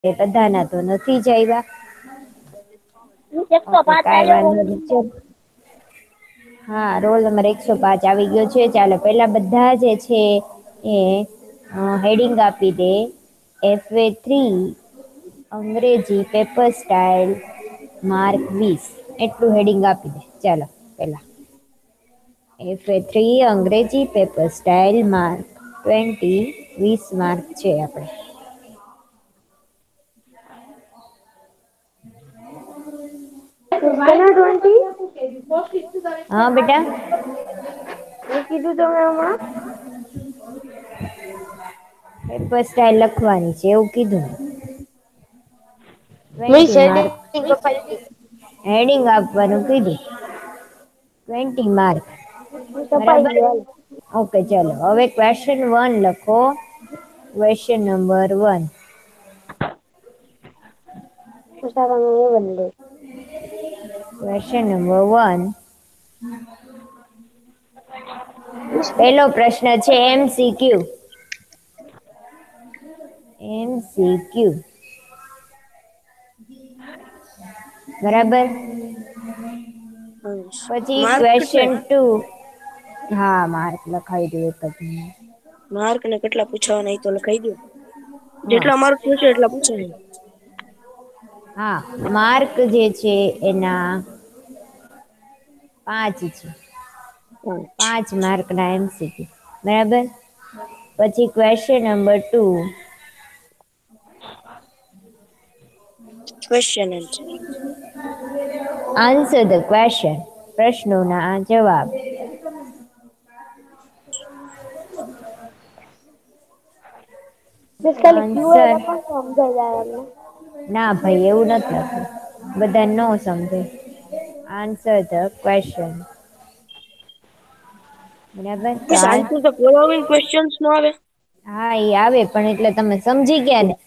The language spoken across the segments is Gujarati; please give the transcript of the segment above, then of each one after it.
એ બધાના તો નથી જ આવ્યા. 105 ઓકે કાંઈ આવ્યો વાંધો રોલ નહીં નંબર. ચલ. હા રોલ નંબર 105 આવી ગયો છે. ચાલો પેલા બધા જે છે એ હેડિંગ આપી દે FA3 અંગ્રેજી પેપર સ્ટાઇલ માર્ક 20 એટલું હેડિંગ આપી દે. ચાલો પેલા FA3 અંગ્રેજી પેપર સ્ટાઇલ માર્ક 20 માર્ક છે આપણે. કેના 20? હા બેટા. હું કીધું તમે હમણાં? પેપર સ્ટાઇલ લખવાની છે એવું કીધું. મેં 20 માર્ક શેડિંગ કપાઈ ગઈ. હેડિંગ આપવાનું કીધું. 20 માર્ક કપાઈ બરાબર. ગયું હાલ. ઓકે ચાલો હવે ક્વેશ્ચન 1 લખો. Question number 1. Question number 1. પેલો પ્રશ્ન છે MCQ. MCQ બરાબર. પછી માર્ક કેટલા ક્વેશ્ચન 2. હા માર્ક લખાઈ દો એક જ મિનિટ. માર્ક ને કેટલા પૂછાવાના એ તો લખાઈ દો. હા જેટલા માર્ક પૂછે એટલા પૂછાય. હા માર્ક જે છે એના 5 છે. 5 માર્ક ના MCQ બરાબર. પછી question number 2. Question answer. Answer the question. પ્રશ્નોના જવાબ. બસ ખાલી QA આન્સર લખો તો સમજાઈ જાય એમને. ના ભાઈ એવું નથી લખવું. બધા નો સમજે. Answer the question. બરાબર તો બસ આન્સર તો ફોલોવિંગ ક્વેશ્ચન્સ નો આવે. હા એ આવે પણ એટલે તમે સમજી ગયા ને.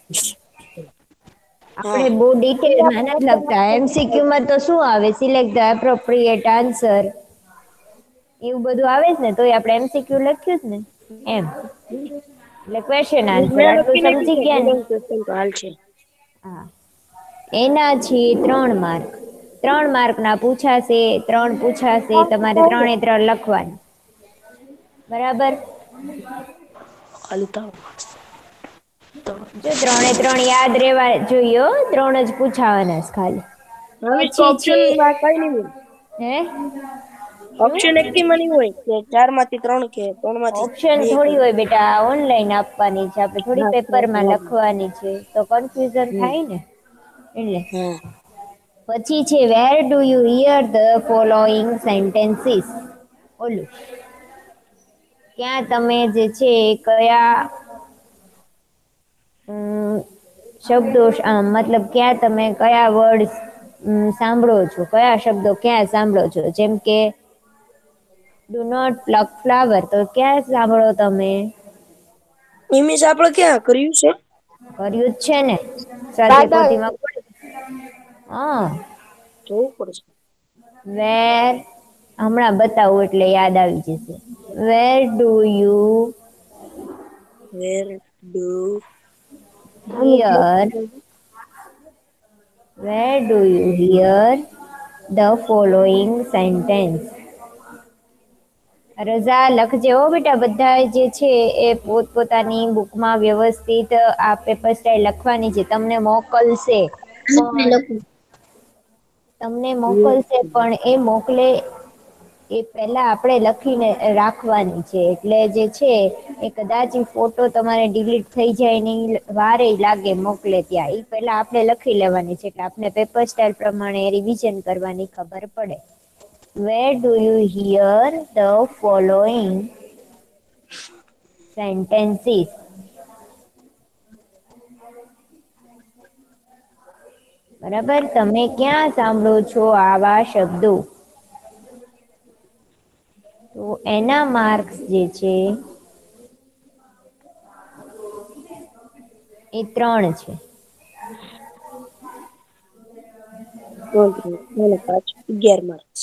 હા આપણે બહુ એ ડિટેલમાં આપણે નથી વચ્ચે લખતા. વચ્ચે MCQ માં તો શું આવે સિલેક્ટ ધ એપ્રોપ્રિએટ આન્સર એવું બધું આવે જ ને તોય આપણે MCQ લખ્યું જ ને એમ. એટલે ક્વેશ્ચન આન્સર મેં આટલું લખી નાખ્યું સમજી છે ગયા ને. ફોલોઈંગ ક્વેશ્ચન તો હાલ છે. હા એના છે 3 માર્ક. 3 માર્ક ના પૂછાશે. 3 પૂછાશે તમારે 3 એ 3 લખવાની. બરાબર. જો 3 એ 3 યાદ રેવા જોઈએ. 3 જ પૂછાવાના છે ખાલી. હવે તો પછી છે ઓપ્શન માં કઈ નઈ હોય. હે ઓપ્શન એક થી માં હોય કે 4 માંથી 3 કે 3 માંથી ઓપ્શન 2 કે થોડી હોય બેટા ઓનલાઈન આપવાની છે આપણે થોડી હા પેપર માં લખવાની છે તો કન્ફ્યુઝન હમ થાય ને એટલે. હા પછી છે where do you hear the following sentences ઓલું ક્યાં તમે જે છે કયા શબ્દો મતલબ ક્યાં તમે કયા વર્ડ સાંભળો છો કયા શબ્દો ક્યાં સાંભળો છો જેમ કે ડુ નોટ પ્લક ફ્લાવર તો ક્યાં સાંભળો તમે. ઇમેજ આપડે ક્યાં કર્યું છે. કર્યું જ છે ને સ્વાધ્યાય દાદા પોથીમાં હા. જોવું પડશે. વેર હમણાં બતાવું એટલે યાદ આવી જશે. Where do you where do hear where do you hear the following sentence. Raza લખજે હો બેટા બધા જે છે એ પોતપોતાની બુકમાં વ્યવસ્થિત આ પેપર સ્ટાઇલ લખવાની છે તમને મોકલશે. પણ તમને મોકલશે પણ એ મોકલે એ પેલા આપણેે લખીને રાખવાની છે એટલે જે છે એ કદાચ ફોટો તમારે ડિલીટ થઈ જાય ને વારે લાગે મોકલે ત્યાં પેલા આપણે લખી લેવાની છે એટલે આપણે પેપર સ્ટાઇલ પ્રમાણે રિવિઝન કરવાની ખબર પડે. Where do you hear the following sentences. બરાબર તમે ક્યાં સાંભળો છો આવા શબ્દો. તો એના માર્ક્સ જે છે એ 3 છે. 11 માર્ક્સ.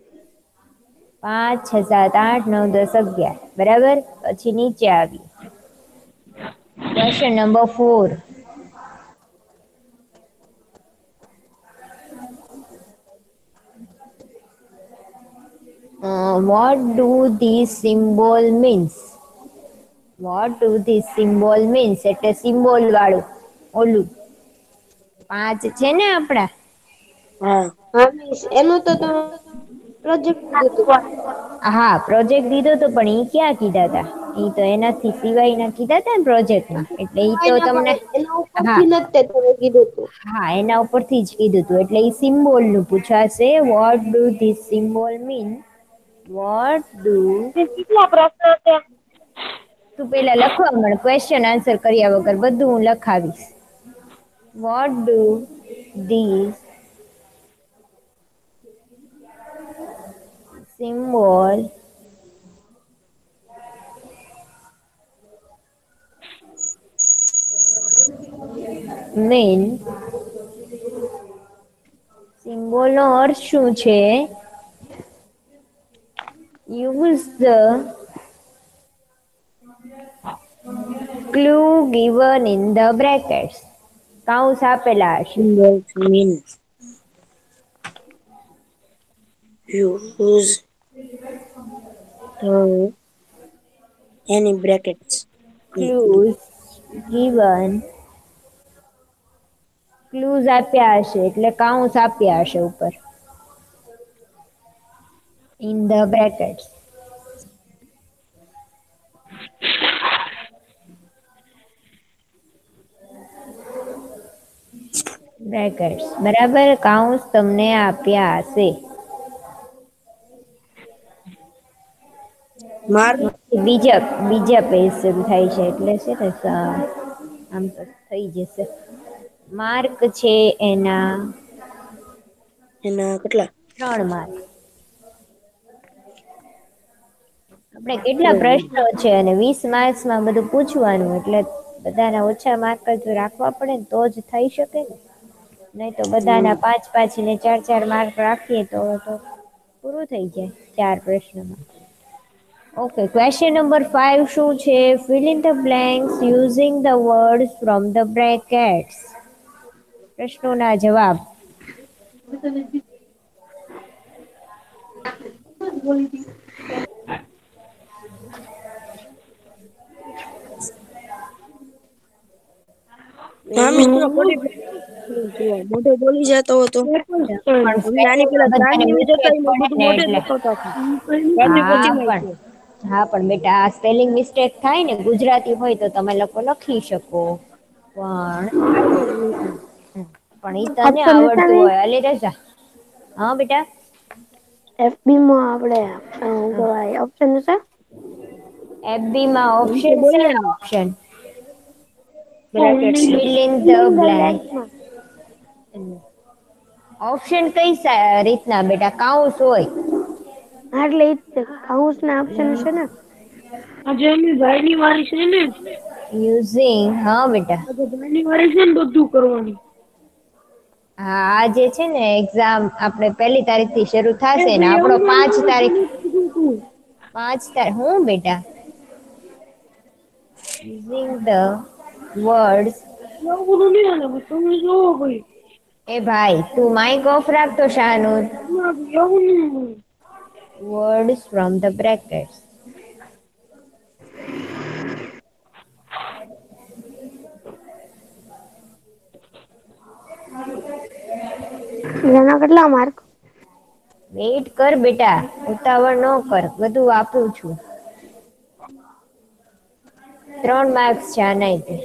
5 6 7 8 9 10 11 બરાબર પછી નીચે આવી question number 4. what do these symbol means? What do this symbol means? એટલે સિમ્બોલ વાળું ઓલું 5 છે ને આપડા. હા. હા મિસ એનું તો તમે પ્રોજેક્ટ કીધું હતું. હા પ્રોજેક્ટ દીધો તો પણ ઈ ક્યાં કીધા હતા? ઈ તો એનાથી સિવાયના કીધા હતા ને પ્રોજેક્ટમાં. એટલે ઈ તો તમને એના હા ઉપરથી નથી તે તમે કીધું હતું. હા એના ઉપરથી જ કીધું હતું. એટલે ઈ સિમ્બોલ નું પૂછાશે. What do this symbol mean? What do કેટલા પ્રશ્ન છે? તું પેલા લખવા માંડ, ક્વેશ્ચન આન્સર કર્યા વગર બધું હું લખાવીશ. What do this symbol mean? Symbol નો અર્થ શું છે? Use the clue given in the brackets. કૌંસ આપેલા હશે. Symbols means use the any brackets. Clues given, clues આપ્યા હશે એટલે કૌંસ આપ્યા હશે ઉપર. In the brackets. બ્રેકેટ્સ બરાબર, કૌંસ તમને આપ્યા હશે. Mark બીજા પેજ શરૂ થાય છે એટલે છે ને આમ તો થઈ જશે. માર્ક છે એના એના કેટલા? 3 માર્ક. આપણે કેટલા પ્રશ્નો છે અને 20 માર્ક્સમાં બધું પૂછવાનું એટલે બધાના ઓછા માર્ક જો રાખવા પડે ને તો જ થઈ શકે ને. નહીં તો બધાના 5-5 ને 4-4 માર્ક રાખીએ તો પૂરું થઈ જાય 4 પ્રશ્નમાં. ઓકે, ક્વેશ્ચન નંબર 5 શું છે? fill in the blanks using the words from the brackets. પ્રશ્નોના જવાબ. હા મિસ મોઢે બોલી જતો હતો. અમને આની પેલા 4 બધાને મિનિટ હતા મિસ્ટેક એમાં પડે બધું ને મોઢે જ એટલે બતાવતા હતા. રાત્રે પછી માં છે. હા પણ બેટા આ સ્પેલિંગ મિસ્ટેક થાય ને, ગુજરાતી હોય તો તમે લોકો લખી શકો પણ ઈ તને ઓપ્શન હતા આવડતું ને હોય. અલી રજા, હા બેટા એફબી માં આપણે શું કહેવાય ઓપ્શન છે. એફબી માં નીચે ઓપ્શન છે. બોલ્યા option brackets fill in the filling the blank. બ્લેન્ક્સમાં ઓપ્શન કઈ રીતના બેટા? કૌંસ હોય. હા એટલે ઈ જ કૌંસ ના ઓપ્શન છે ને. આજે એમની ભાઈની વારી છે ને. યુઝિંગ, હા બેટા આજે ભાઈની વારી છે ને બધું કરવાનું. હા આ જે છે ને એક્ઝામ આપણે 1 તારીખ થી શરૂ એ થશે ને ભાઈ આપણો એવું ના 5 આવે તારીખ તમે જ કીધું તું. 5 તારીખ હું બેટા using the words. એવું બધું નહીં હાલે તમે જોવો ભાઈ. એ ભાઈ તું માઇક ઓફ રાખતો શાહનુર. ના એવું નહીં હોય. Words from the brackets. એના કેટલા માર્ક? વેઇટ કર બેટા, ઉતાવળ ન કર, બધું આપું છું. 3 માર્ક્સ છે આનાય.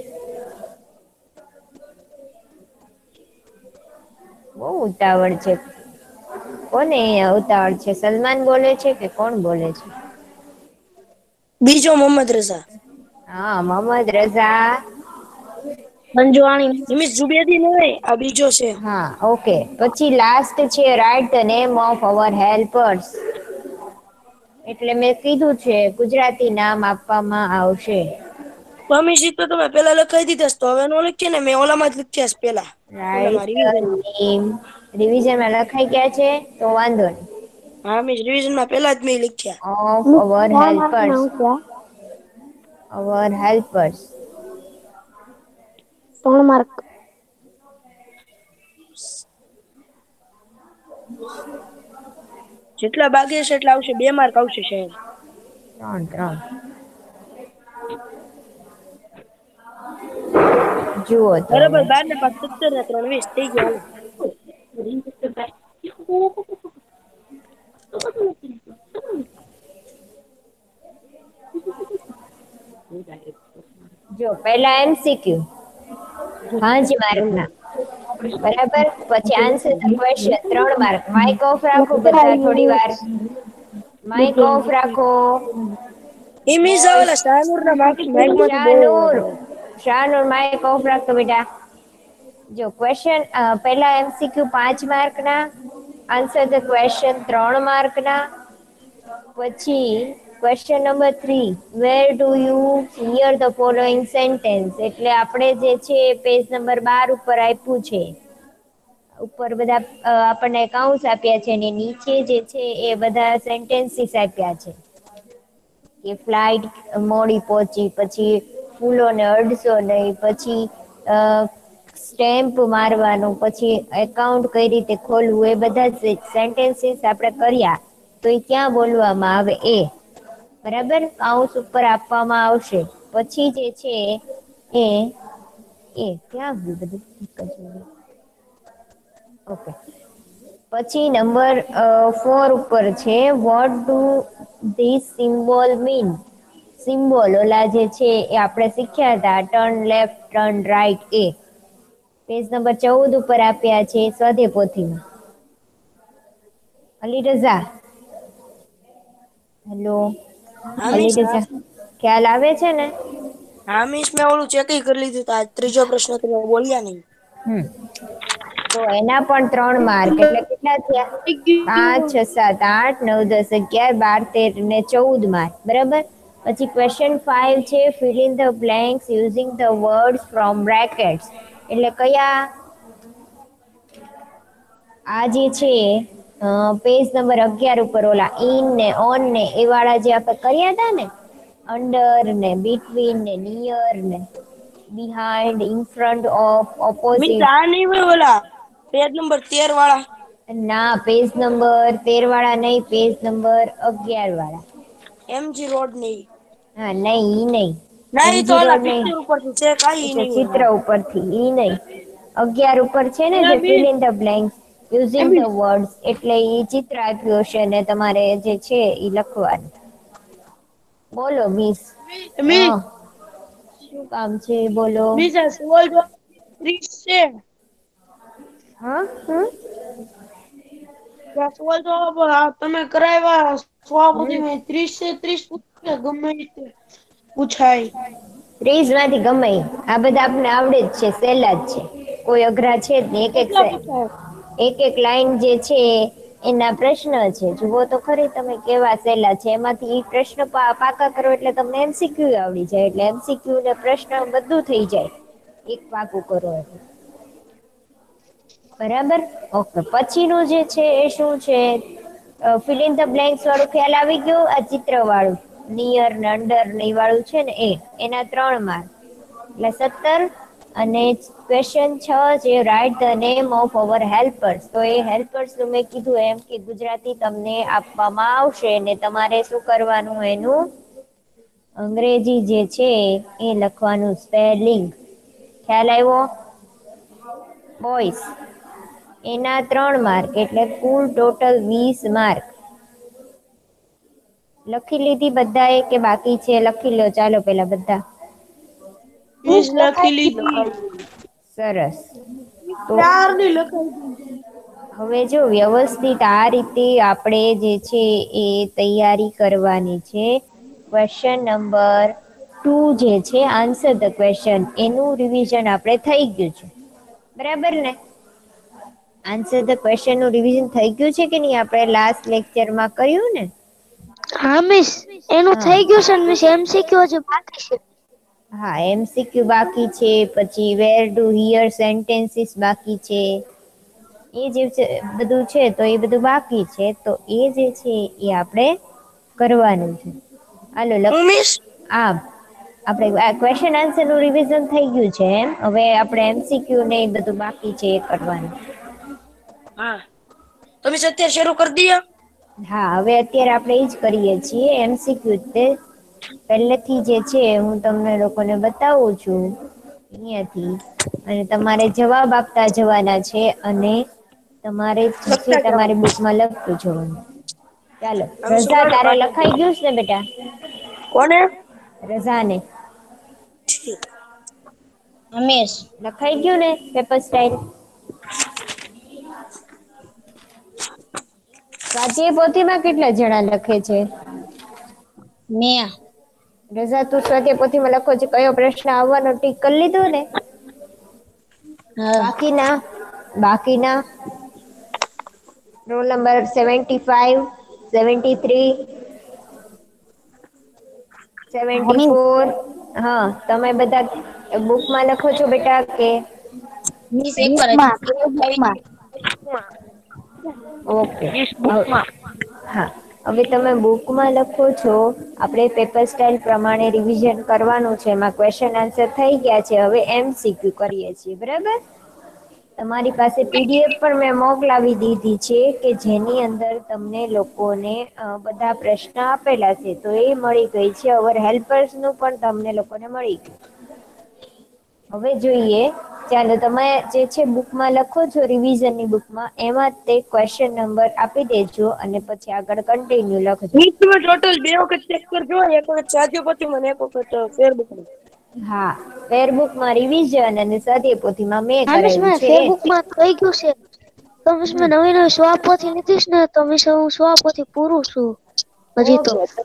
બહુ ઉતાવળ છે. કોને ઉતાવળ છે? સલમાન બોલે છે કે કોણ બોલે છે? બીજો મોહમ્મદ રઝા. હા મોહમ્મદ રઝા. સંજવાણી નિમિષ જુબેદી નહીં આ બીજો છે. હા ઓકે, પછી લાસ્ટ છે write the name of our helpers. એટલે મેં કીધું છે ગુજરાતી નામ આપવામાં આવશે. સ્વામીજી તો તમે પેલા લખાઈ દીધા તો હવે નો લખીએ ને, મેં ઓલામાં જ લખ્યા છે પેલા. ઓલામાં રાઇટ રિવિઝનમાં. નેમ રિવિઝનમાં લખાઈ ગયા છે તો વાંધો નહીં. હા મિસ રિવિઝનમાં પેલા જ મેં લખ્યા. ઓફ મિસ અવર 4 માર્ક ના હેલ્પર્સ. આવશે. Our helpers. 3 માર્ક. જેટલા બાકી હશે એટલા આવશે. 2 માર્ક આવશે સાહેબ. 3 જુઓ તો બરાબર. હવે 12 ને 5 17 ને 3 20 થઈ ગયા. જો પહેલા MCQ 5 માર્કના બરાબર. પછી answer the question 3 mark. Mike off રાખો બધા થોડી વાર. માઇક ઓફ રાખો. એ મિસ આવેલા શાહનુર ના માર્ક્સ માઇકમાંથી બહુ શાહનુર શાહનુર માઇક ઓફ રાખો બેટા. જો ક્વેશ્ચન પહેલા MCQ 5 માર્કના, આન્સર ધ ક્વેશ્ચન 3 માર્કના. પછી question number 3, where do you hear the following sentence. એટલે આપણે જે છે પેજ નંબર 12 ઉપર આપ્યું છે. ઉપર બધા આપણને કૌંસ આપ્યા છે અને નીચે જે છે એ બધા સેન્ટેન્સીસ આપ્યા છે કે ફ્લાઇટ મોડી પહોંચી, પછી ફૂલોને અડશો નહીં, પછી સ્ટેમ્પ મારવાનું, પછી એકાઉન્ટ કઈ રીતે ખોલવું, એ બધા સેન્ટેન્સીસ આપણે કર્યા તો એ ક્યાં બોલવામાં આવે એ બરાબર કૌંસ ઉપર આપવામાં આવશે. પછી જે છે એ ક્યાં ગયું બધું. ઓકે. પછી નંબર 4 ઉપર છે, what do this symbol mean. Symbol ઓલા જે છે એ આપણે શીખ્યા હતા, ટર્ન લેફ્ટ, ટર્ન રાઈટ. એ પેજ નંબર 14 ઉપર આપ્યા છે સ્વાધ્યાય પોથીમાં. અલી રઝા, હેલો હા અલી મિસ. રઝા, ખ્યાલ આવે છે ને? હા મિસ, મેં ઓલું ચેક કરી લીધું. આ ત્રીજો પ્રશ્ન તમે બોલ્યા નહીં. તો એના પણ 3 માર્ક. એટલે કેટલા થયા? 5 6 7 8 9 10 11 12 13 ને 14 માર્ક બરાબર. પછી ક્વેશ્ચન 5 છે, fill in the blanks using the words from brackets. એટલે કયા આ જે છે પેજ નંબર 11 ઉપર ઓલા ઇન ને ઓન ને એ વાળા જે આપણે કર્યા હતા ને, અંડર ને બિટવીન ને નિયર ને behind, in front of, miss opposite. આ નહીં હોય ઓલા પેજ નંબર 13 વાળા. ના, પેજ નંબર 13 વાળા નહીં, પેજ નંબર 11 વાળા. MG રોડ નહીં. હા નહીં, ઈ નહીં. ના ઈ તો એમજી ઓલા રોડ નહીં. પિક્ચર ઉપરથી છે. કાઈ એટલે નહીં ચિત્ર હોય. ઉપરથી ઈ નહીં. 11 ઉપર છે ને જે ઓલા fill miss in the blanks using the words. એટલે ઈ ચિત્ર આપ્યું હશે ને તમારે જે છે ઈ લખવાનું. બોલો મિસ. મિસ હા, શું કામ છે બોલો. મિસ આ સવાલ જવાબ 30 છે. હા હમ સવાલ જવાબ તમે કરાવ્યા સભાપતિ હમ મેં 30 છે. 30 પૂછે ગમે તે પૂછાય. 30 માંથી ગમે ઈ. આ બધા આપણને આવડે જ છે, સહેલા જ છે, કોઈ અઘરા છે જ નહીં. કેટલા પૂછાય? એક એક લાઈન જે છે એના પ્રશ્ન છે. જુઓ તો ખરી તમે કેવા સહેલા છે. એમાંથી ઈ પ્રશ્ન પાકા કરો એટલે તમને MCQ આવડી જાય. એટલે MCQ ને પ્રશ્ન બધું થઈ જાય એક પાકું કરો એટલે. બરાબર. ઓકે. પછીનું જે છે એ શું છે? ફિલ ઇન ધ બ્લેન્ક્સ વાળું ખ્યાલ આવી ગયો? આ ચિત્ર વાળું નિયર ને અંડર ને ઈ વાળું છે ને એના 3 માર્ક એટલે 17. અને ક્વેશ્ચન 6 છે, write the name of our helpers. તો એ હેલ્પર્સ નું મેં કીધું એમ કે ગુજરાતી તમને આપવામાં આવશે ને તમારે શું કરવાનું એનું અંગ્રેજી જે છે એ લખવાનું, સ્પેલિંગ. ખ્યાલ આવ્યો? બોયસ એના 3 માર્ક એટલે કુલ ટોટલ 20 માર્ક. લખી લીધી બધાએ કે બાકી છે? લખી લો ચાલો પેલા બધા. મિસ લખી લીધી. સરસ. તો 4 ની લખાઈ. હવે જો વ્યવસ્થિત આ રીતે આપણે જે છે એ તૈયારી કરવાની છે. ક્વેશ્ચન નંબર 2 જે છે, આન્સર ધ ક્વેશ્ચન, એનું રિવિઝન આપણે થઈ ગયું છે. બરાબર ને? આન્સર ધ ક્વેશ્ચન નું રિવિઝન થઈ ગયું છે કે નહીં? આપણે લાસ્ટ લેક્ચરમાં કર્યું ને? હા મિસ, એનું હા થઈ ગયું છે મિસ. MCQ હજી બાકી છે. હા, MCQ બાકી છે. પછી વેર ડુ હિયર સેન્ટેન્સીસ બાકી છે. એ જે બધું છે તો એ બધું બાકી છે. તો એ જે છે એ આપણે કરવાનું છે. હાલો હું મિસ આપણે ક્વેશ્ચન આન્સર નું રિવિઝન થઈ ગયું છે એમ. હવે આપણે MCQ ને એ બધું બાકી છે એ કરવાનું. હા, તમે અત્યારે શરૂ કરી દઈએ. હા, હવે અત્યારે આપણે એ જ કરીએ છીએ MCQ તે પહેલેથી જે છે હું તમને લોકોને બતાવું છું અહીંયાથી અને તમારે જવાબ આપતા જવાના છે અને તમારે જે લખતા જાવ. તમારી બુકમાં લખતું જવાનું. ચાલો આમ શું રઝા કરે તારે પાછળ લખાઈ ગયું છે ને બેટા? કોને? રઝાને રમેશ લખાઈ ગયું ને પેપર સ્ટાઈલ? સ્વાધ્યાય પોથીમાં કેટલા જણા લખે છે? મેં રઝા તું સ્વાધ્યાય પોથીમાં લખો છે કયો પ્રશ્ન આવવાનો ટીક કરી લીધો ને? હા બાકીના રોલ નંબર 75, 73, રમેશ 74 હા તમે બધા બુકમાં લખો છો બેટા કે મિસ એકવાર હજી ઓકે હા હવે તમે બુકમાં લખો છો આપણે પેપર સ્ટાઇલ પ્રમાણે રિવિઝન કરવાનું છે એમાં ક્વેશ્ચન આન્સર થઈ ગયા છે હવે MCQ કરીએ છીએ બરાબર તમારી પાસે PDF પણ મેં મોકલાવી દીધી છે કે જેની અંદર તમને લોકોને બધા પ્રશ્ન આપેલા છે તો એ મળી ગઈ છે અવર હેલ્પર્સ નું પણ તમને લોકોને મળી ગયું હવે જોઈએ ચાલો તમે જે છે બુકમાં લખો છો રિવિઝનની બુકમાં એમાં તે ક્વેશ્ચન નંબર આપી દેજો અને પછી આગળ કન્ટિન્યુ લખજો મિસ તમે ટોટલ 2 વખત ચેક કરજો એક વખત સ્વાધ્યાય મને એક વખત ફેરબુક હા ફેરબુકમાં રિવિઝન અને સ્વાધ્યાયપોથીમાં મેં હા મિસ કરેલું મેં છે એ ફેરબુકમાં થઈ ગયું છે તો મિસ હમ મેં નવી સ્વાપોથી લીધીશ ને તો મિસ હું સ્વાપોથી પૂરું છું હજી ઓકે તો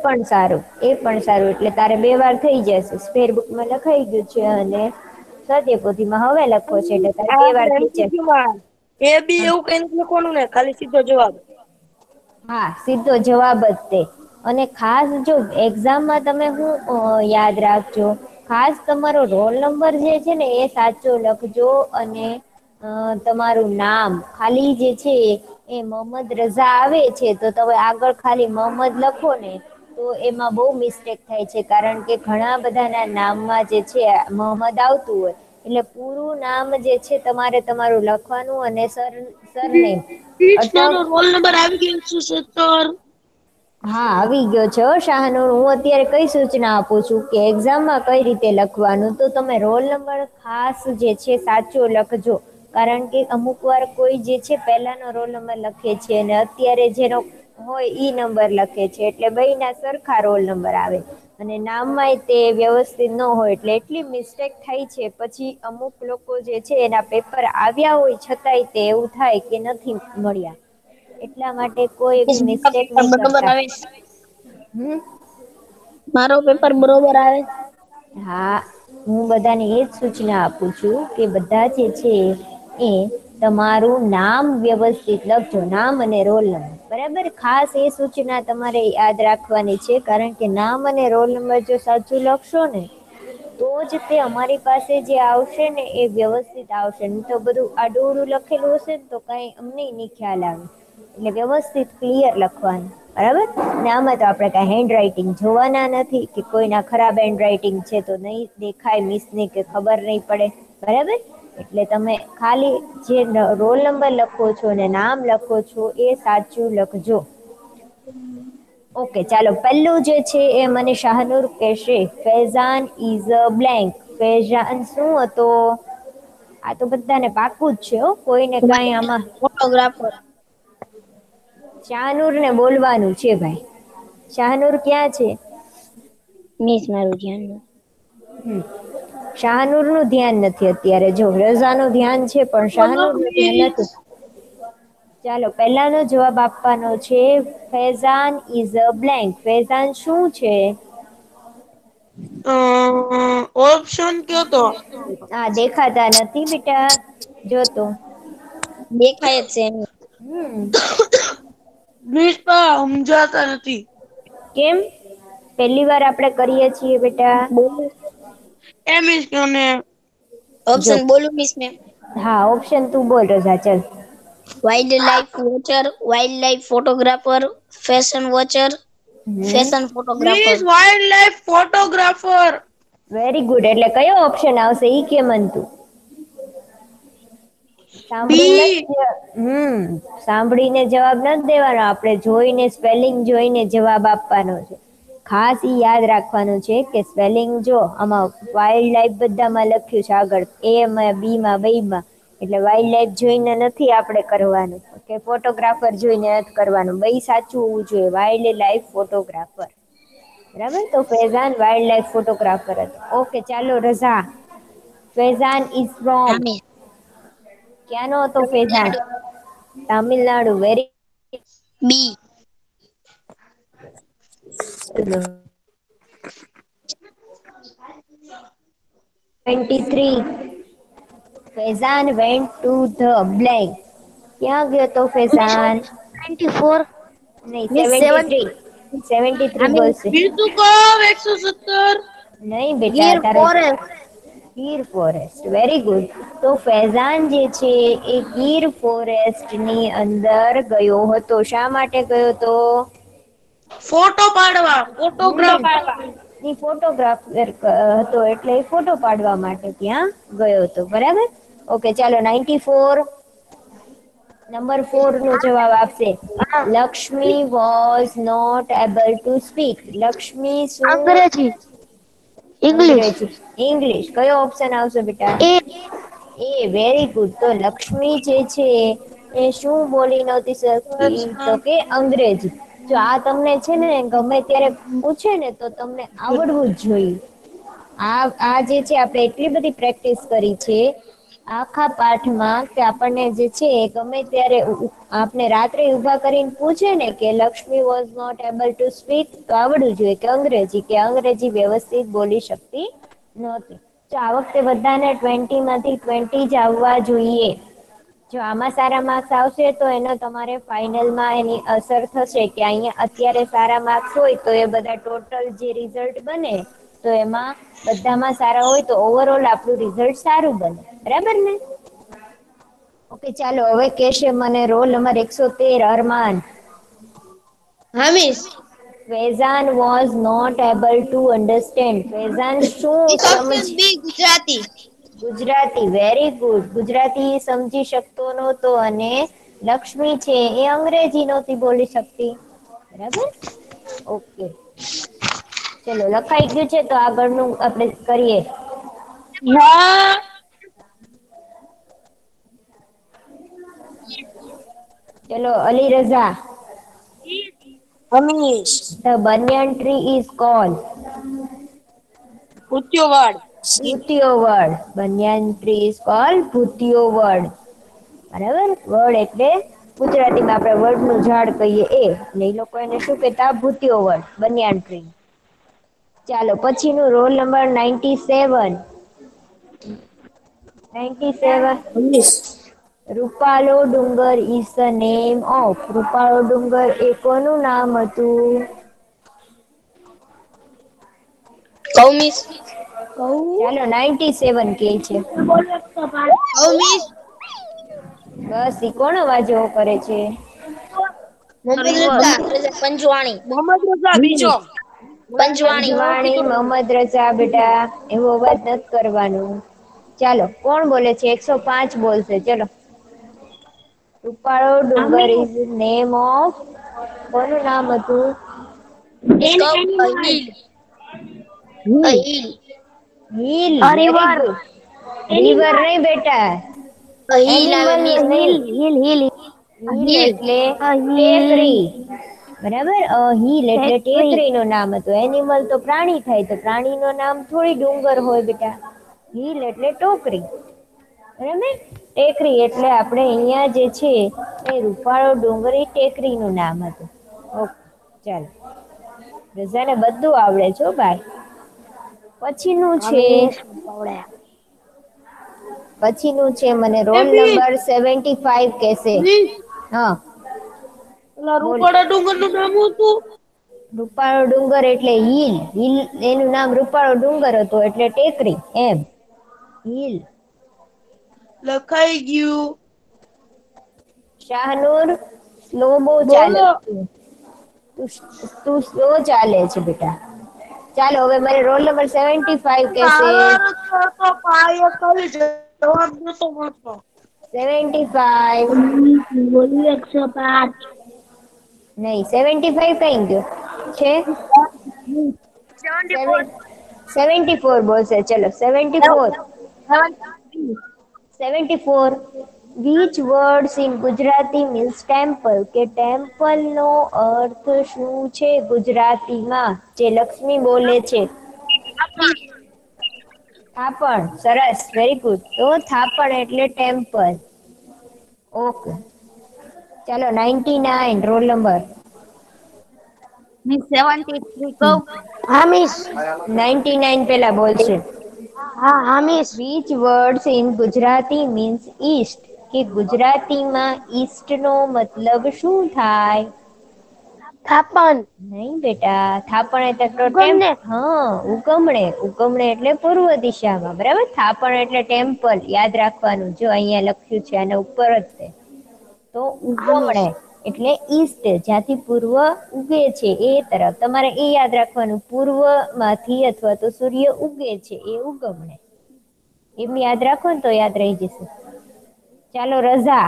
એ પણ સારું એટલે તારે 2 વાર થઈ જશે ફેરબુકમાં લખાઈ ગયું છે અને સ્વાધ્યાયપોથીમાં હવે લખવો છે એટલે તારે 2 વાર આપણે થઈ જશે MCQ માં એ બી એવું કઈ નથી લખવાનું ને ખાલી સીધો જવાબ હા સીધો જવાબ જ તે અને ખાસ જો એક્ઝામમાં તમે હું યાદ રાખજો ખાસ તમારો રોલ નંબર જે છે ને એ સાચો લખજો અને તમારું નામ ખાલી જે છે એ મોહમ્મદ રઝા આવે છે તો તમે આગળ ખાલી મોહમ્મદ લખો ને તો એમાં બહુ મિસ્ટેક થાય છે કારણ કે ઘણા બધા ના નામમાં જે છે મોહમ્મદ આવતું હોય એટલે પૂરું નામ જે છે તમારે તમારું લખવાનું અને સરનેમ પ્લીઝ અટક મારો રોલ નંબર આવી ગયો 117 હા આવી ગયો છે શાહનુર હું અત્યારે કઈ સૂચના આપું છું કે એક્ઝામમાં કઈ રીતે લખવાનું તો તમે રોલ નંબર ખાસ જે છે સાચો લખજો કારણ કે અમુક વાર કોઈ જે છે પહેલાનો રોલ નંબર લખે છે અને અત્યારે જેનો હોય ઈ નંબર લખે છે એટલે બેયના સરખા રોલ નંબર આવે અને નામમાંય તે વ્યવસ્થિત ન હોય એટલે એટલી મિસ્ટેક થઈ છે પછી અમુક લોકો જે છે એના પેપર આવ્યા હોય છતાંય તે એવું થાય કે નથી મળ્યા એટલા માટે કોઈ મિસ બી મારો મિસ્ટેક પેપર નહી બરોબર કરતા આવે હમ મારો પેપર બરોબર આવે હા હું બધાને એજ સૂચના આપું છું કે બધા જે છે એ તમારું નામ વ્યવસ્થિત લખજો નામ અને રોલ નંબર બરાબર ખાસ એ સૂચના તમારે યાદ રાખવાની છે કારણ કે નામ અને રોલ નંબર જો સાચું લખશો ને તો જ તે અમારી પાસે જે આવશે ને એ વ્યવસ્થિત આવશે તો બધું આડુંવડું લખેલું હશે ને તો કઈ અમને નહી ખ્યાલ આવે એટલે વ્યવસ્થિત ક્લિયર લખવાનું બરાબર ને આમાં તો આપણે કઈ હેન્ડ રાઈટિંગ જોવાના નથી કે કોઈના ખરાબ હેન્ડ રાઈટિંગ છે તો નહી દેખાય મિસની કે ખબર નહી પડે બરાબર એટલે તમે ખાલી જે રોલ નંબર લખો છો અને નામ લખો છો એ સાચું લખજો ઓકે ચાલો પહેલું જે છે એ મને શાહનુર કહેશે Faizan is a blank Faizan શું હતો આ તો બધાને પાકું જ છે કોઈને કઈ આમાં ફોટોગ્રાફર શાહનુર ને બોલવાનું છે ભાઈ શાહનુર ક્યાં છે મિસ મારું ધ્યાન શાહનુર નું ધ્યાન નથી અત્યારે જો રઝા નું ધ્યાન છે પણ બોલો શાહનુર નું ધ્યાન મિસ નથી ચાલો પહેલાનો જવાબ આપવાનો છે Faizan is a blank Faizan શું છે ઓપ્શન કયો તો હા દેખાતા નથી બેટા જોતો દેખાય જ છે એમ હમ મિસ સમજાતા નથી કેમ પેલી વાર આપડે કરીએ છીએ બેટા બોલો એ મિસ મને જો ઓપ્શન બોલું મિસ મે હા ઓપ્શન તું બોલ રજા ચલ wildlife watcher wildlife photographer fashion watcher hmm fashion photographer wildlife photographer very good એટલે કયો ઓપ્શન આવશે ઈ કે મન તું સાંભળીને બી. સાંભળીને જવાબ નથી દેવાનો, આપણે જોઈને સ્પેલિંગ જોઈને જવાબ આપવાનો છે. ખાસ ઈ યાદ રાખવાનું છે કે સ્પેલિંગ જો આમાં વાઇલ્ડ લાઈફ બધામાં લખ્યું છે આગળ એ માં બી માં બેયમાં, એટલે વાઇલ્ડ લાઈફ જોઈને નથી આપણે કરવાનું કે ફોટોગ્રાફર જોઈને નથી કરવાનું, બેય સાચું હોવું જોઈએ. વાઇલ્ડ લાઈફ ફોટોગ્રાફર, બરાબર. તો ફૈઝાન વાઇલ્ડ લાઈફ ફોટોગ્રાફર હતો. ઓકે ચાલો રઝા, ફૈઝાન ઇઝ ફ્રોમ, અમે ક્યાંનો હતો Faizan? Tamil Nadu. Very B. 23. Faizan went to the blank. ક્યાં ગયો તો ફૈઝાન? 94. નહીં, મિસ 73. 73 અમે બોલશે. બીજું કહો. 117. નહીં બેટા, ગીર તારે forest. Gir forest. Very good. તો ફૈઝાન જે છે એ ગીર ફોરેસ્ટની અંદર ગયો હતો. શા માટે ગયો હતો? ફોટો પાડવા. ફોટોગ્રાફ. ઈ ફોટોગ્રાફર હતો એટલે એ ફોટો પાડવા માટે ત્યાં ગયો હતો, બરાબર. ઓકે ચાલો 94. નંબર 4 નો જવાબ આપશે. હા. Lakshmi was not able to speak. Lakshmi શું? અંગ્રેજી. ઇંગ્લિશ. અંગ્રેજી. ઇંગ્લિશ. કયો ઓપ્શન આવશે બેટા? એ. એ. Very good. તો લક્ષ્મી જે છે એ શું બોલી નહોતી શકતી? તો કે અંગ્રેજી. જો આ તમને છે ને ગમે ત્યારે પૂછે ને તો તમને આવડવું જ જોઈએ. આ જે છે આપણે એટલી બધી પ્રેક્ટિસ કરી છે આખા પાઠમાં કે આપણને જે છે ગમે ત્યારે આપણે રાત્રે ઊભા કરીને પૂછે ને કે Lakshmi was not able to speak, તો આવડવું જોઈએ કે અંગ્રેજી વ્યવસ્થિત બોલી શકતી નહોતી. તો આ વખતે બધાને 20 માંથી 20 જ આવવા જોઈએ. જો આમાં સારા માર્ક્સ આવશે તો એનો તમારે ફાઇનલમાં એની અસર થશે કે અહીંયા અત્યારે સારા માર્ક્સ હોય તો એ બધા ટોટલ જે રિઝલ્ટ બને તો એમાં બધામાં સારા હોય તો ઓવરઓલ આપણું રિઝલ્ટ સારું બને, બરાબર ને? ઓકે ચાલો હવે કેશે મને રોલ નંબર 113 અરમાન. હા miss. Faizan was not able to understand. Faizan શું ઓપ્શન સમજ B Gujarati. Gujarati. Very good. Gujarati સમજી શકતો નહોતો અને લક્ષ્મી છે એ અંગ્રેજી નહોતી બોલી શકતી, બરાબર. ઓકે ચલો લખાઈ ગયું છે તો આગળનું આપણે કરીએ. હા. ચલો Ali Raza. હમીશ. The banyan tree is called. ઉત્યોવાડ. ભૂતિયો વડ. banyan tree is called ભૂતિયો વડ, બરાબર. વડ એટલે ગુજરાતીમાં આપણે વડનું ઝાડ કહીએ એ, ને એ લોકો એને શું કહેતા? ભૂતિયો વડ, banyan tree. ચાલો પછીનું રોલ નંબર 97. 97. હમીશ. રૂપાલો ડુંગર is the name of. રૂપાલો ડુંગર એ કોનું નામ હતું? કૌમિસ. ચાલો 97 કે છે. કૌમિસ. બસ ઈ કોણ અવાજ એવો કરે છે? મોહમ્મદ રઝા. પંજવાણી. મોહમ્મદ રઝા બીજો. પંજવાણી. અંજવાણી મોહમ્મદ રઝા બેટા, એવો અવાજ નથી કરવાનું. ચાલો કોણ બોલે છે? 105 બોલશે. ચલો. રૂપાળો ડુંગર ઇઝ નેમ ઓફ. કોનું નામ હતું? A hill. A hill. Hill. A very river. Good. River નહીં બેટા, અહીલ આવે એનિમલ મિસ. નહીં. હિલ. હિલ એટલે અહીલ. ટેકરી, બરાબર. હિલ એટલે ટેકરી. ટેકરીનું નામ હતું. એનિમલ તો પ્રાણી થાય, તો પ્રાણીનું નામ થોડી ડુંગર હોય બેટા. હિલ એટલે ટોકરી, બરાબર. ટેકરી એટલે આપણે અહીંયા જે છે એ રૂપાળો ડુંગર એ ટેકરીનું નામ હતું. ઓકે ચાલો, રઝાને બધું આવડે છે હો ભાઈ. પછીનું છે હમીશ. પવડે. પછીનું છે મને રોલ નંબર 75 કહેશે. મિસ. હા ઓલા બોલ. રૂપાળા ડુંગર નું નામ શું હતું? રૂપાળો ડુંગર એટલે હિલ. હિલ એનું નામ રૂપાળો ડુંગર હતો એટલે ટેકરી એમ. હિલ. લખાઈ ગયું. શાહનુર સ્લો બહુ ચાલે બોલો. તું. તું સ્લો ચાલે છે બેટા. ચાલો હવે મને રોલ નંબર 75 કહેશે. તો પાયે કઈ જવાબ નતો મળતો. 75. બોલી 105. નહીં 75 કઈ ગયો છે? 74 બોલશે. ચલો 74. 74. Which words in Gujarati means temple? કે ટેમ્પલ નો અર્થ શું છે ગુજરાતીમાં? જે લક્ષ્મી બોલે છે. થાપણ. સરસ, વેરી ગુડ. તો થાપણ એટલે ટેમ્પલ. ઓકે, ચાલો 99 રોલ નંબર. મિસ 73 કહું. હા મિસ. 99 પેલા બોલશે. હા miss. Which words in Gujarati means east? કે ગુજરાતીમાં ઈસ્ટ નો મતલબ શું થાય? થાપણ. નહીં બેટા, થાપણ એટલે તો ઉગમને. હા, ઉગમણે. ઉગમણે એટલે પૂર્વ દિશામાં, બરાબર. થાપણ એટલે ટેમ્પલ. યાદ રાખવાનું, જો અહીંયા લખ્યું છે આના ઉપર જ છે. તો હા મિસ. ઉગમણે એટલે ઈસ્ટ, જ્યાંથી પૂર્વ ઉગે છે એ તરફ. તમારે એ યાદ રાખવાનું, પૂર્વમાંથી અથવા તો સૂર્ય ઉગે છે એ ઉગમણે. એમ યાદ રાખો ને તો યાદ રહી જશે. ચાલો રઝા.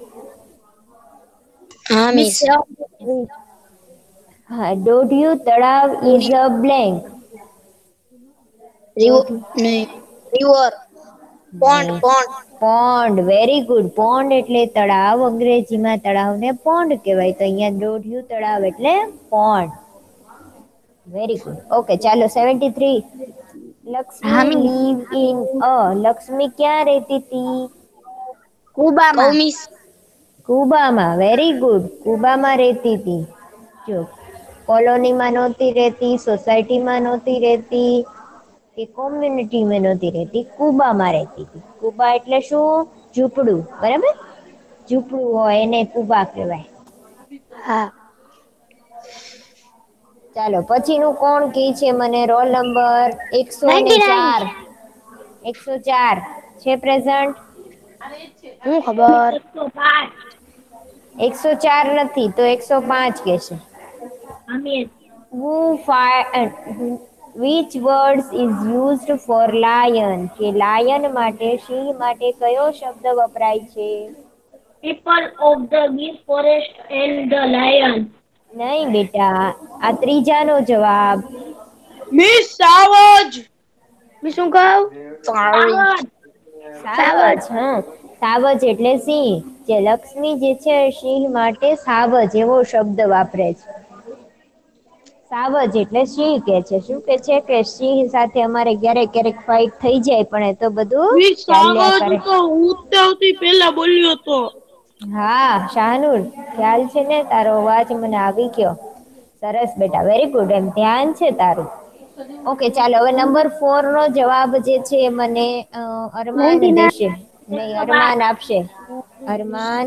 હા મિસ મિસ. 73. હા, દોઢિયું તળાવ ઇઝ અ બ્લેન્ક. નહીં. River. Pond. Pond, very good. Pond એટલે તળાવ. અંગ્રેજીમાં તળાવને પોન્ડ કહેવાય. તો અહીંયા દોઢિયું તળાવ એટલે પોન્ડ. Very good. ઓકે, ચાલો 73. હા Lakshmi miss. Live in a. Lakshmi ક્યાં રહેતી હતી? કુબામાં. મિસ. કુબામાં. Very good. કુબામાં રહેતી હતી. જો, કોલોનીમાં નહોતી રહેતી, સોસાયટીમાં નહોતી રહેતી કે કોમ્યુનિટીમાં નહોતી રહેતી, કુબામાં રહેતી હતી. કુબા એટલે શું? ઝૂંપડું, બરાબર. ઝૂંપડું હોય એને કુબા કહેવાય. હા. ચાલો પછીનું કોણ કે છે મને? Role number 99. 104. 104 છે પ્રેઝન્ટ? હું ખબર. 104 નથી તો 105 કે છે. હા miss. Which words is used for lion? કે લાયન માટે, સિંહ માટે કયો શબ્દ વપરાય છે? People of the Gir forest and the lion. નહીં બેટા, આ ત્રીજાનો જવાબ. મિસ સાવજ. મિસ શું કહું? સાવજ. સાવજ. હા, સાવજ એટલે સિંહ. જે લક્ષ્મી જે છે સિંહ માટે સાવજ એવો શબ્દ વાપરે છે. સાવજ એટલે સિંહ કે છે. શું કે છે? કે સિંહ સાથે અમારે ક્યારેક ક્યારેક ફાઇટ થઈ જાય, પણ એ તો બધું મિસ ચાલ્યા સાવજ કરે. તો ઉઠતાવથી પહેલા બોલ્યો તો. હા શાહનુર, ખ્યાલ છે ને, તારો અવાજ મને આવી ગયો. સરસ બેટા, વેરી ગુડ. એમ ધ્યાન છે તારું. ઓકે, ચાલો હવે નંબર 4 નો જવાબ જે છે મને અરમાન 99. દેશે. નહીં, અરમાન આપશે. અરમાન.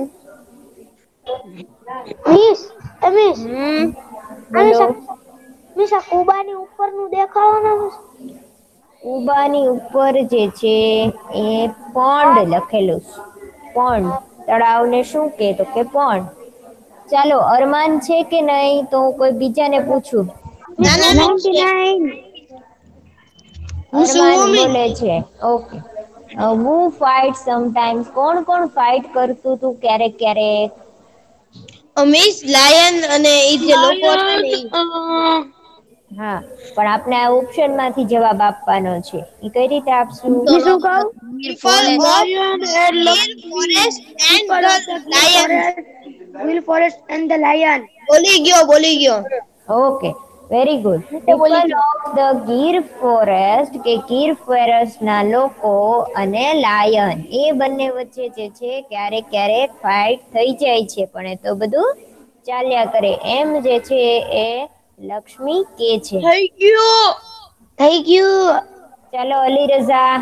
મિસ મિસ બોલો. મિસ આ કુબાની ઉપરનું દેખાડો ને મિસ. કુબાની ઉપર જે છે એ પોન્ડ લખેલું છે. પોન્ડ. તળાવને શું કે? તો કે પોન્ડ. ચાલો અરમાન છે કે નહીં? તો કોઈ બીજાને પૂછું. મિસ 99. હું શું અરમાન મમ્મી? બોલે છે. ઓકે. Who fight sometimes. કોણ કોણ ફાઇટ કરતું તું ક્યારેક ક્યારેક? મિસ લાયન અને એ જે લોકો હતા ને ઈ. હા, પણ આપણે આ ઓપ્શન માંથી જવાબ આપવાનો છે. એ કઈ રીતે આપશું? મિસ શું કહું? People of Gir forest and the lion. Gir forest and the lion. બોલી ગયો. Okay, very good. હું તે બોલી પીપલ ગયો. ઓફ ધ ગીર ફોરેસ્ટ કે ગીર ફોરેસ્ટના લોકો અને લાયન એ બંને વચ્ચે જે છે ક્યારેક ક્યારેક ફાઇટ થઈ જાય છે, પણ એ તો બધું ચાલ્યા કરે. એમ જે છે એ લક્ષ્મી કે છે. થઈ ગયું. ચાલો અલી રઝા.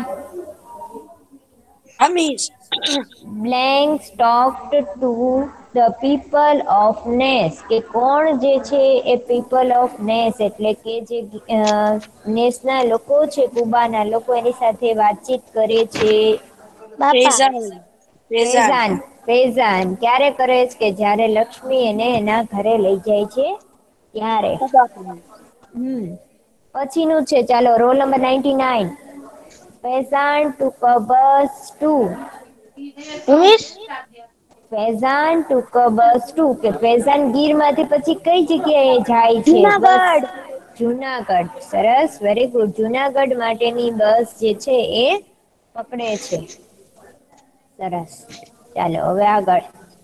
હા miss. Blank talked to the people of Ness. કે કોણ જે છે એ people of Ness એટલે કે જે નેસના લોકો છે, કુબાના લોકો, એની સાથે વાતચીત કરે છે. બાપા. ફેઝાન. ફેઝાન ક્યારે કરે છે? કે જ્યારે લક્ષ્મી એને એના ઘરે લઈ જાય છે ત્યારે. પછીનું છે, ચાલો roll number 99. Peasant took a bus to. Umesh Faizan took bus to કે ફેઝાન ગીરમાંથી પછી કઈ જગ્યાએ જાય છે બસ? જુનાગઢ. સરસ, વેરી ગુડ. જુનાગઢ માટેની બસ જે છે એ પકડે છે. સરસ, ચાલો હવે આગળ.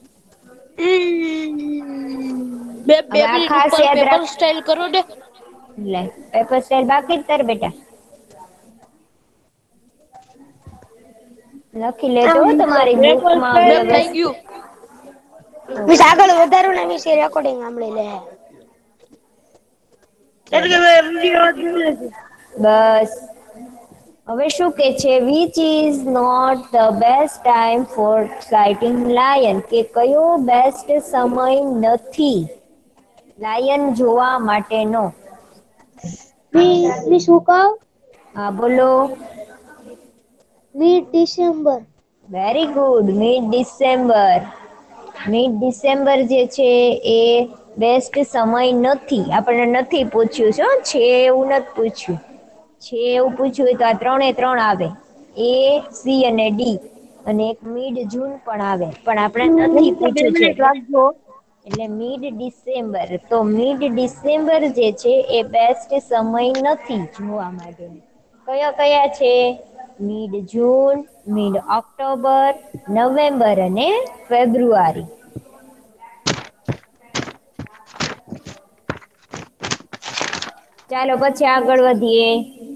બે બે હવે આ મિનિટ ખાસ ઉપર યાદ પેપર રાખ. સ્ટાઇલ કરો ને. લે, પેપર સ્ટાઇલ બાકી જ તાર બેટા. લખી લેજો તમારી પેપર બુકમાં સ્ટાઇલ થઈ વ્યવસ્થિત. ગયું. મિસ આગળ વધારો ને વિશે રેકોર્ડિંગ સાંભળી લે. ચાલો. બસ. હવે શું કે છે? Which is not the best time for sighting lion, કે કયો બેસ્ટ સમય નથી લાયન જોવા માટેનો? મી શું કહું? હા બોલો. Mid December. Very good, mid December. Mid December જે છે એ બેસ્ટ સમય નથી. આપણને નથી પૂછ્યું છે એવું નથી પૂછ્યું. છે એવું પૂછ્યું હોય તો આ ત્રણે ત્રણ આવે, એ, સી અને ડી. અને એક મિડ જૂન પણ આવે, પણ આપણે નથી બે પૂછ્યું છે. મિનિટ રાખજો. એટલે મિડ ડિસેમ્બર. તો મિડ ડિસેમ્બર જે છે એ બેસ્ટ સમય નથી જોવા માટે. કયા કયા છે? Mid June, mid October, November અને ફેબ્રુઆરી. ચાલો પછી આગળ વધીએ.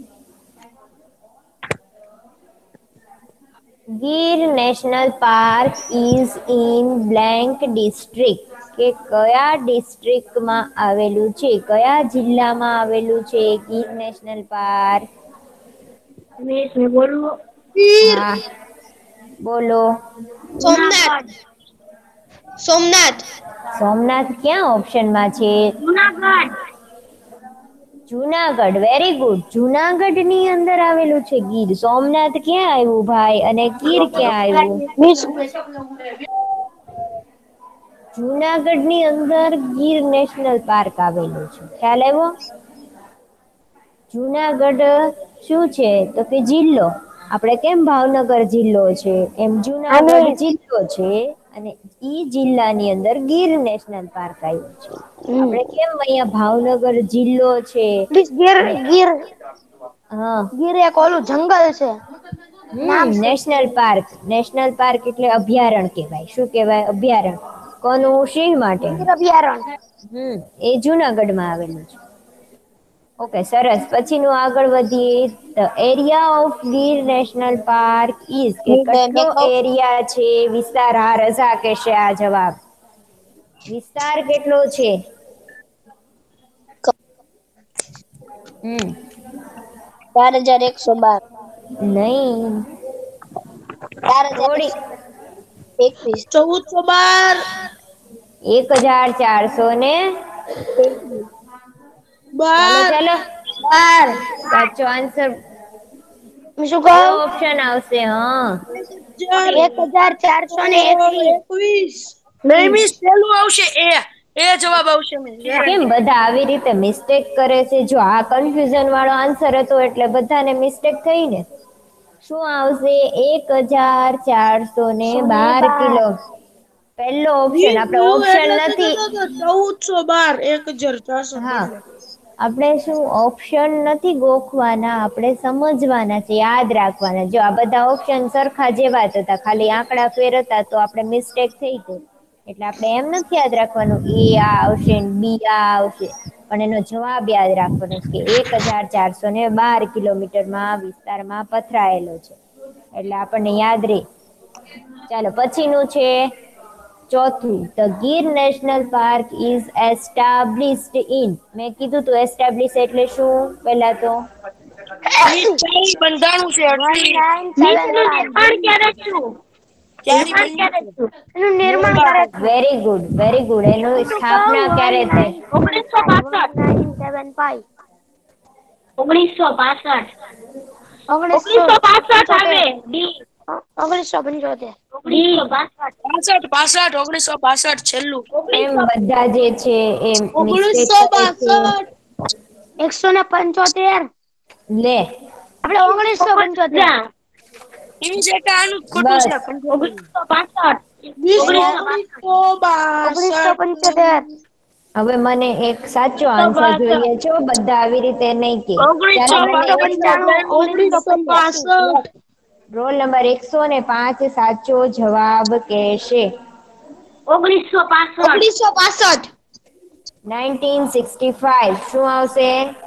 Gir national park is in blank district, કે કયા ડિસ્ટ્રિક્ટમાં આવેલું છે? કયા જિલ્લામાં આવેલું છે ગીર નેશનલ પાર્ક? મિસ મેં બોલું. હા બોલો. સોમનાથ. સોમનાથ. સોમનાથ ક્યાં ઓપ્શનમાં છે? જુનાગઢ. જુનાગઢ. Very good. જુનાગઢ ની અંદર આવેલું છે ગીર. સોમનાથ ક્યાં આવ્યું ભાઈ? અને ગીર ક્યાં આવ્યું? મિસ જુનાગઢ ની અંદર ગીર નેશનલ પાર્ક આવેલું છે. ખ્યાલ આવ્યો? જુનાગઢ શું છે? તો કે જિલ્લો. આપણે કેમ ભાવનગર જિલ્લો છે એમ જુનાગઢ અમે જિલ્લો છે. અને ઈ જિલ્લાની અંદર ગીર નેશનલ પાર્ક આવ્યું છે. આપણે કેમ અહીંયા ભાવનગર જિલ્લો છે મિસ ગીર અને ગીર હા ગીર એક ઓલું જંગલ છે. નામ શું? National park. નેશનલ પાર્ક એટલે અભયારણ્ય કહેવાય. શું કહેવાય? અભયારણ્ય. કોનું? સિંહ ગીર માટેનું. અભયારણ્ય. એ જુનાગઢમાં આવેલું છે. ઓકે, સરસ. પછીનું આગળ વધીએ. The area of Gir national park is, કે કેટલો એરિયા છે? વિસ્તાર. હા, રઝા કહેશે આ જવાબ. વિસ્તાર કેટલો છે? હમ 4112. નહીં. થોડી 4121. 1412. 1421. ચાલો 12. ચાલો. 12. સાચો આન્સર શું કયો કહું? ઓપ્શન આવશે? હા 1421. નહીં મિસ પેલું આવશે એ. એ જવાબ આવશે મિસ. કેમ બધા આવી રીતે મિસ્ટેક કરે છે? જો આ કન્ફ્યુઝન વાળો આન્સર હતો એટલે બધાને મિસ્ટેક થઈ ને. શું આવશે? 1412 કિલો. પહેલો ઓપ્શન. આપણે ઓપ્શન નથી. 1412. 1412. હા, આપણે શું ઓપ્શન નથી ગોખવાના, આપણે સમજવાના છે, યાદ રાખવાના. જો આ બધા ઓપ્શન સરખા જેવા જ હતા, ખાલી આંકડા ફેર હતા, તો આપણે મિસ્ટેક થઈ ગઈ. એટલે આપણે એમ નથી યાદ રાખવાનું એ આ આવશે બી આ આવશે, પણ એનો જવાબ યાદ રાખવાનો છે કે 1412 કિલોમીટરમાં વિસ્તારમાં પથરાયેલો છે. એટલે આપણને યાદ રે. ચાલો પછીનું છે ચોથું. The Gir national park is established in. મેં કીધું તું એસ્ટાબ્લિશ એટલે શું પેલા તો? બંધાણું છે. 1975. ક્યારે બન્યું છે? એનું નિર્માણ કરે છે. Very good, very good. એનું શું કહું? સ્થાપના ક્યારે થઈ? 1965. 1965. 1965 આવે. 1975. 65 1962 છેલ્લું. એમ બધા જે છે એ મિસ્ટેક કરે છે. 1962. 175. લે, આપણે 1975. બસ 1975. હવે મને એક સાચો આન્સર જોઈએ છો, બધા આવી રીતે નહીં કે. ચાલો મને એક 1995. રોલ નંબર 105 સાચો જવાબ કહેશે. 1965. 1965 શું આવશે?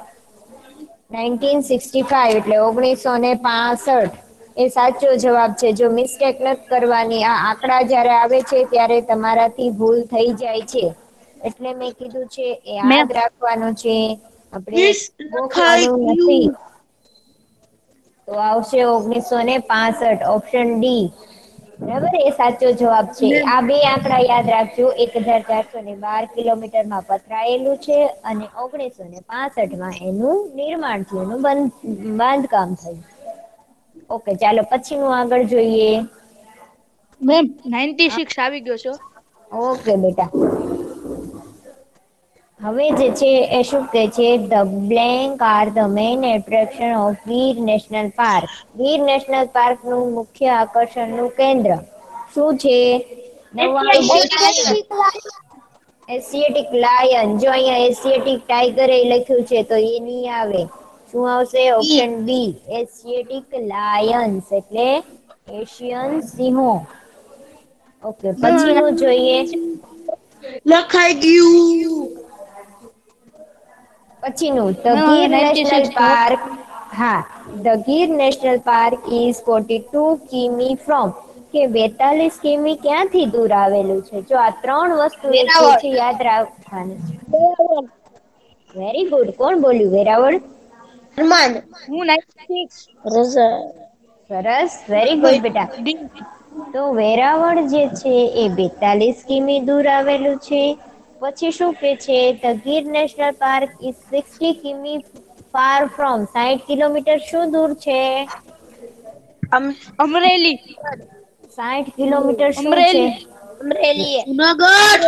1965 એટલે 1965 એ સાચો જવાબ છે. જો મિસ્ટેક નથી કરવાની, આ આંકડા જ્યારે આવે છે ત્યારે તમારાથી ભૂલ થઈ જાય છે, એટલે મેં કીધું છે એ યાદ રાખવાનું છે, આપણે ગોખવાનું નથી. તો આવશે 1965 ઓપ્શન ડી. બરાબર, એ સાચો જવાબ છે. આ બે આંકડા યાદ રાખજો, 1412 કિલોમીટરમાં પથરાયેલું છે અને 1965માં એનું નિર્માણ થયું, એનું બાંધકામ થયું. ઓકે, ચાલો પછીનું આગળ જોઈએ. મેમ 96 આવી ગયો છો. ઓકે બેટા. હવે જે છે એ શું કહે છે? The blank are the main attraction of Gir national park. Gir national park નું મુખ્ય આકર્ષણનું કેન્દ્ર શું છે? 99 એશિયાટિક લાયન. જો અહીંયા એશિયાટિક ટાઈગર એ લખ્યું છે તો એ નહીં આવે. શું આવશે? ઓપ્શન બી એશિયાટિક લાયન્સ એટલે એશિયન સિંહો. ઓકે, પછીનું જોઈએ. લખાઈ ગયું. પછીનું ધ ગીર નેશનલ પાર્ક. હા, the Gir national park is 42 કિમી ફ્રોમ. કે 42 કિમી ક્યાંથી દૂર આવેલું છે? જો આ ત્રણ વસ્તુ જે છે યાદ રાખવાની છે. Very good. કોણ બોલ્યું? વેરાવળ. હનુમાન. હું 96. સરસ, વેરી ગુડ બેટા. તો વેરાવળ જે છે એ 42 કિમી દૂર આવેલું છે. પછી શું કે છે? The Gir national park is 60 km far from. 60 kilometre શું દૂર છે? અમરેલી. 60 કિલોમીટર શું છે? અમરેલી. જુનાગઢ.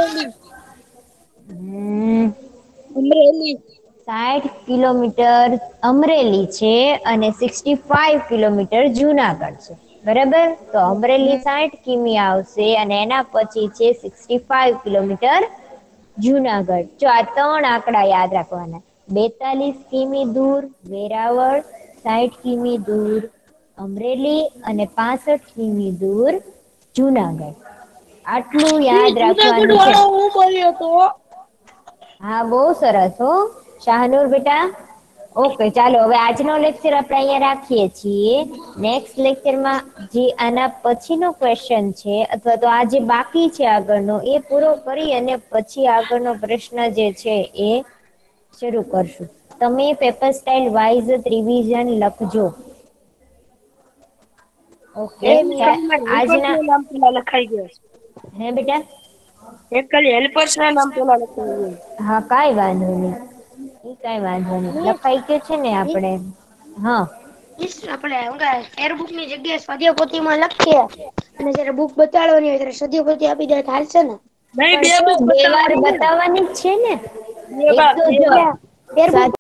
અમરેલી. 60 કિલોમીટર અમરેલી છે અને 65 કિલોમીટર જુનાગઢ છે. બરાબર, તો અમરેલી 60 કિમી આવશે અને એના પછી છે 65 કિલોમીટર જુનાગઢ. જો આ ત્રણ આંકડા યાદ રાખવાના. 42 કિમી દૂર વેરાવળ, 60 કિમી દૂર અમરેલી અને 65 કિમી દૂર જુનાગઢ. આટલું યાદ રાખવાનું છે. હું બોલ્યો તો. હા, બહુ સરસ હો શાહનુર બેટા. ઓકે, ચાલો હવે આજનો લેક્ચર આપણે અહીંયા રાખીએ છીએ. નેક્સ્ટ લેક્ચરમાં જે આના પછીનો ક્વેશ્ચન છે અથવા તો આ જે બાકી છે આગળનો એ પૂરો કરી અને પછી આગળનો પ્રશ્ન જે છે એ શરૂ કરશું. તમે પેપર સ્ટાઇલ વાઇઝ રિવિઝન લખજો. ઓકે, આજના નામ પેલા લખાઈ ગયો છે. હે બેટા. એક ખાલી હેલ્પર્સ ના નામ પેલા લખાઈ ગયું. હા, કાઈ વાંધો નહીં. કઈ વાંધો નહીં, લખાઈ ગયું છે ને આપણે. હા, આપણે એરબુક ની જગ્યાએ સ્વાધ્યાય પોથીમાં લખીએ અને જયારે બુક બતાડવાની હોય ત્યારે સ્વાધ્યાય પોથી આપી દે ચાલશે ને? પણ બે વાર બતાવવાની જ છે ને. એક તો જો એરબુક